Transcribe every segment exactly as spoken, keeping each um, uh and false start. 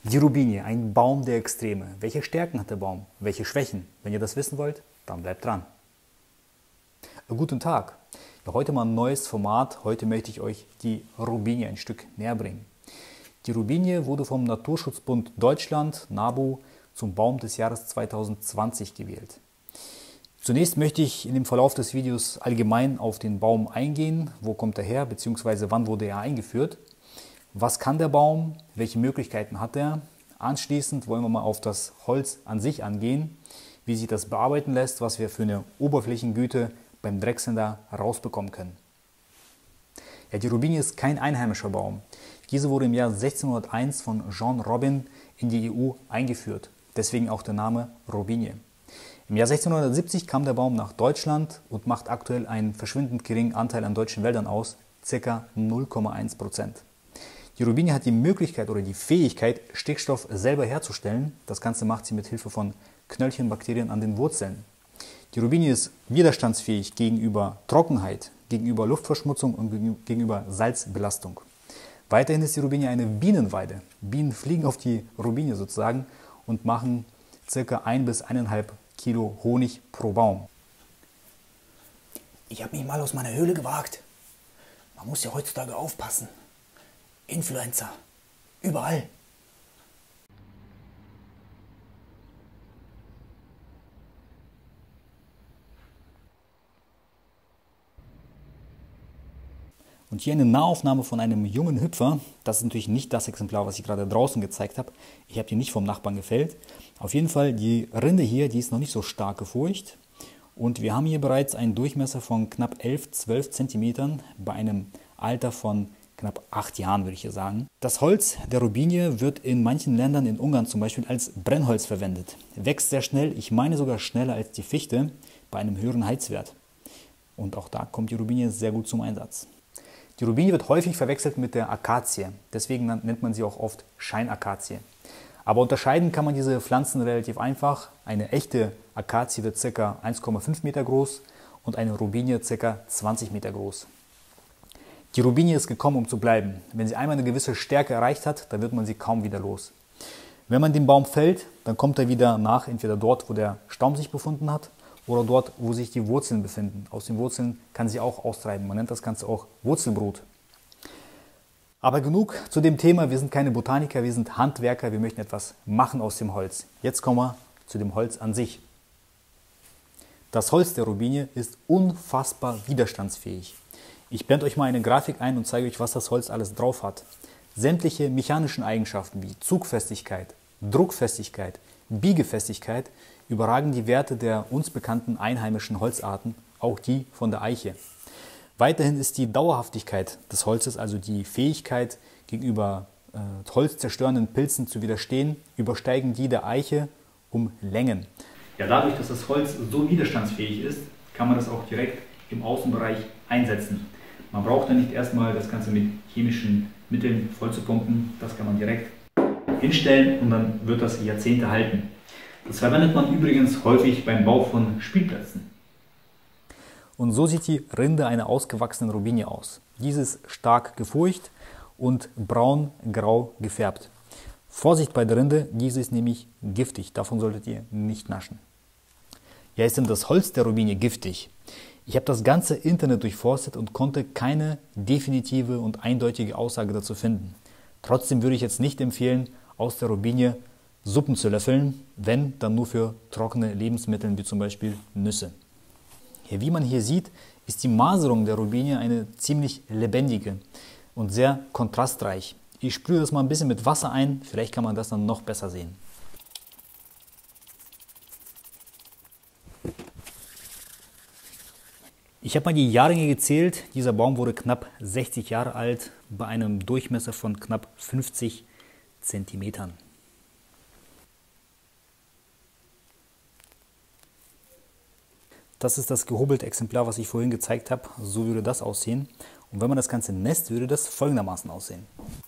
Die Robinie, ein Baum der Extreme. Welche Stärken hat der Baum? Welche Schwächen? Wenn ihr das wissen wollt, dann bleibt dran. Guten Tag. Ja, heute mal ein neues Format. Heute möchte ich euch die Robinie ein Stück näher bringen. Die Robinie wurde vom Naturschutzbund Deutschland, NABU, zum Baum des Jahres zweitausendzwanzig gewählt. Zunächst möchte ich in dem Verlauf des Videos allgemein auf den Baum eingehen. Wo kommt er her, beziehungsweise wann wurde er eingeführt? Was kann der Baum? Welche Möglichkeiten hat er? Anschließend wollen wir mal auf das Holz an sich angehen, wie sich das bearbeiten lässt, was wir für eine Oberflächengüte beim Drechseln da rausbekommen können. Ja, die Robinie ist kein einheimischer Baum. Diese wurde im Jahr sechzehnhunderteins von John Robin in die E U eingeführt. Deswegen auch der Name Robinie. Im Jahr sechzehnhundertsiebzig kam der Baum nach Deutschland und macht aktuell einen verschwindend geringen Anteil an deutschen Wäldern aus, ca. null Komma eins Prozent. Die Robinie hat die Möglichkeit oder die Fähigkeit, Stickstoff selber herzustellen. Das Ganze macht sie mit Hilfe von Knöllchenbakterien an den Wurzeln. Die Robinie ist widerstandsfähig gegenüber Trockenheit, gegenüber Luftverschmutzung und gegenüber Salzbelastung. Weiterhin ist die Robinie eine Bienenweide. Bienen fliegen auf die Robinie sozusagen und machen ca. ein bis eineinhalb Kilo Honig pro Baum. Ich habe mich mal aus meiner Höhle gewagt. Man muss ja heutzutage aufpassen. Influencer. Überall. Und hier eine Nahaufnahme von einem jungen Hüpfer. Das ist natürlich nicht das Exemplar, was ich gerade draußen gezeigt habe. Ich habe die nicht vom Nachbarn gefällt. Auf jeden Fall, die Rinde hier, die ist noch nicht so stark gefurcht. Und wir haben hier bereits einen Durchmesser von knapp elf, zwölf Zentimetern bei einem Alter von knapp acht Jahren, würde ich hier sagen. Das Holz der Robinie wird in manchen Ländern, in Ungarn zum Beispiel, als Brennholz verwendet. Wächst sehr schnell, ich meine sogar schneller als die Fichte, bei einem höheren Heizwert. Und auch da kommt die Robinie sehr gut zum Einsatz. Die Robinie wird häufig verwechselt mit der Akazie, deswegen nennt man sie auch oft Scheinakazie. Aber unterscheiden kann man diese Pflanzen relativ einfach. Eine echte Akazie wird ca. eins Komma fünf Meter groß und eine Robinie ca. zwanzig Meter groß. Die Robinie ist gekommen, um zu bleiben. Wenn sie einmal eine gewisse Stärke erreicht hat, dann wird man sie kaum wieder los. Wenn man den Baum fällt, dann kommt er wieder nach, entweder dort, wo der Stamm sich befunden hat, oder dort, wo sich die Wurzeln befinden. Aus den Wurzeln kann sie auch austreiben. Man nennt das Ganze auch Wurzelbrut. Aber genug zu dem Thema. Wir sind keine Botaniker, wir sind Handwerker. Wir möchten etwas machen aus dem Holz. Jetzt kommen wir zu dem Holz an sich. Das Holz der Robinie ist unfassbar widerstandsfähig. Ich blende euch mal eine Grafik ein und zeige euch, was das Holz alles drauf hat. Sämtliche mechanischen Eigenschaften wie Zugfestigkeit, Druckfestigkeit, Biegefestigkeit überragen die Werte der uns bekannten einheimischen Holzarten, auch die von der Eiche. Weiterhin ist die Dauerhaftigkeit des Holzes, also die Fähigkeit gegenüber äh, holzzerstörenden Pilzen zu widerstehen, übersteigen die der Eiche um Längen. Ja, dadurch, dass das Holz so widerstandsfähig ist, kann man das auch direkt im Außenbereich einsetzen. Man braucht dann nicht erstmal das Ganze mit chemischen Mitteln voll zu pumpen, das kann man direkt hinstellen und dann wird das Jahrzehnte halten. Das verwendet man übrigens häufig beim Bau von Spielplätzen. Und so sieht die Rinde einer ausgewachsenen Robinie aus. Diese ist stark gefurcht und braun-grau gefärbt. Vorsicht bei der Rinde, diese ist nämlich giftig, davon solltet ihr nicht naschen. Ja, ist denn das Holz der Robinie giftig? Ich habe das ganze Internet durchforstet und konnte keine definitive und eindeutige Aussage dazu finden. Trotzdem würde ich jetzt nicht empfehlen, aus der Robinie Suppen zu löffeln, wenn, dann nur für trockene Lebensmittel wie zum Beispiel Nüsse. Ja, wie man hier sieht, ist die Maserung der Robinie eine ziemlich lebendige und sehr kontrastreich. Ich sprühe das mal ein bisschen mit Wasser ein, vielleicht kann man das dann noch besser sehen. Ich habe mal die Jahrgänge gezählt. Dieser Baum wurde knapp sechzig Jahre alt, bei einem Durchmesser von knapp fünfzig Zentimetern. Das ist das gehobelte Exemplar, was ich vorhin gezeigt habe. So würde das aussehen. Und wenn man das Ganze nässt, würde das folgendermaßen aussehen.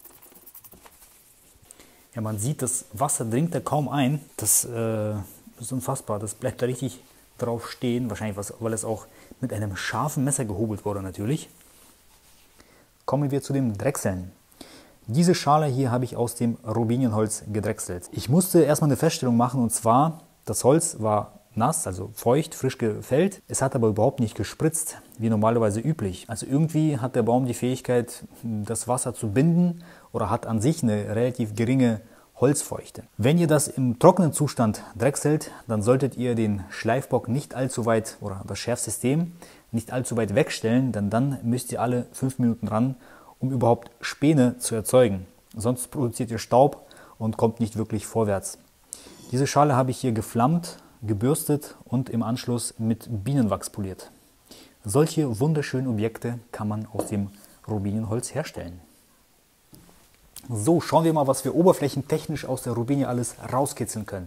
Ja, man sieht, das Wasser dringt da kaum ein. Das äh, ist unfassbar. Das bleibt da richtig drauf stehen. Wahrscheinlich, weil es auch mit einem scharfen Messer gehobelt wurde natürlich. Kommen wir zu dem Drechseln. Diese Schale hier habe ich aus dem Robinienholz gedrechselt. Ich musste erstmal eine Feststellung machen, und zwar, das Holz war nass, also feucht, frisch gefällt. Es hat aber überhaupt nicht gespritzt, wie normalerweise üblich. Also irgendwie hat der Baum die Fähigkeit, das Wasser zu binden oder hat an sich eine relativ geringe Holzfeuchte. Wenn ihr das im trockenen Zustand drechselt, dann solltet ihr den Schleifbock nicht allzu weit, oder das Schärfsystem nicht allzu weit wegstellen, denn dann müsst ihr alle fünf Minuten ran, um überhaupt Späne zu erzeugen. Sonst produziert ihr Staub und kommt nicht wirklich vorwärts. Diese Schale habe ich hier geflammt, gebürstet und im Anschluss mit Bienenwachs poliert. Solche wunderschönen Objekte kann man aus dem Robinienholz herstellen. So, schauen wir mal, was wir oberflächentechnisch aus der Robinie alles rauskitzeln können.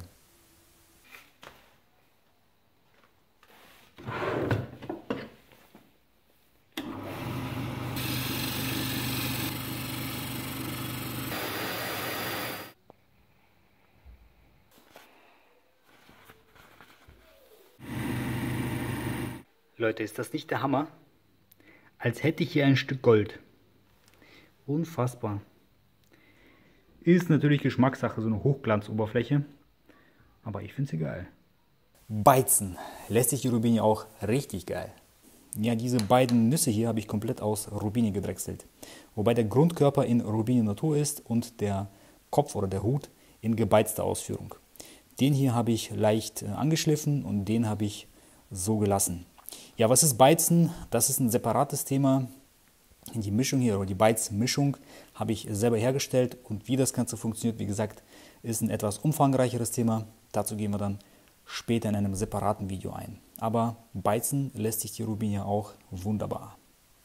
Leute, ist das nicht der Hammer? Als hätte ich hier ein Stück Gold. Unfassbar. Ist natürlich Geschmackssache, so eine Hochglanzoberfläche. Aber ich finde sie geil. Beizen lässt sich die Robinie auch richtig geil. Ja, diese beiden Nüsse hier habe ich komplett aus Robinie gedrechselt. Wobei der Grundkörper in Robinie Natur ist und der Kopf oder der Hut in gebeizter Ausführung. Den hier habe ich leicht angeschliffen und den habe ich so gelassen. Ja, was ist Beizen? Das ist ein separates Thema. Die Mischung hier, oder die Beizmischung, habe ich selber hergestellt. Und wie das Ganze funktioniert, wie gesagt, ist ein etwas umfangreicheres Thema. Dazu gehen wir dann später in einem separaten Video ein. Aber beizen lässt sich die Robinie auch wunderbar.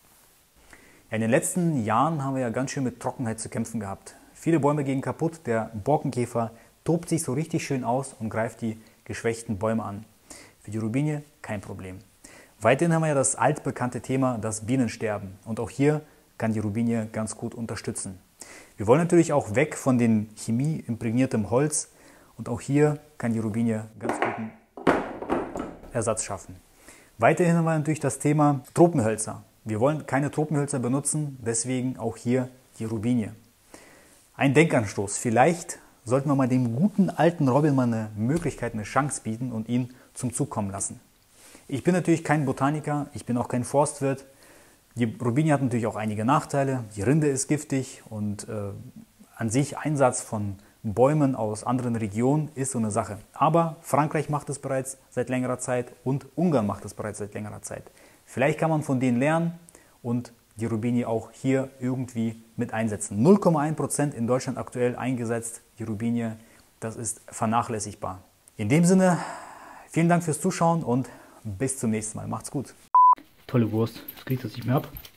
Ja, in den letzten Jahren haben wir ja ganz schön mit Trockenheit zu kämpfen gehabt. Viele Bäume gehen kaputt, der Borkenkäfer tobt sich so richtig schön aus und greift die geschwächten Bäume an. Für die Robinie kein Problem. Weiterhin haben wir ja das altbekannte Thema, das Bienensterben. Und auch hier kann die Robinie ganz gut unterstützen. Wir wollen natürlich auch weg von den chemieimprägniertem Holz. Und auch hier kann die Robinie ganz guten Ersatz schaffen. Weiterhin haben wir natürlich das Thema Tropenhölzer. Wir wollen keine Tropenhölzer benutzen, deswegen auch hier die Robinie. Ein Denkanstoß. Vielleicht sollten wir mal dem guten alten Robin mal eine Möglichkeit, eine Chance bieten und ihn zum Zug kommen lassen. Ich bin natürlich kein Botaniker, ich bin auch kein Forstwirt. Die Robinie hat natürlich auch einige Nachteile. Die Rinde ist giftig und äh, an sich Einsatz von Bäumen aus anderen Regionen ist so eine Sache. Aber Frankreich macht es bereits seit längerer Zeit und Ungarn macht es bereits seit längerer Zeit. Vielleicht kann man von denen lernen und die Robinie auch hier irgendwie mit einsetzen. null Komma eins Prozent in Deutschland aktuell eingesetzt, die Robinie, das ist vernachlässigbar. In dem Sinne, vielen Dank fürs Zuschauen und bis zum nächsten Mal. Macht's gut. Tolle Wurst. Das kriegt das nicht mehr ab.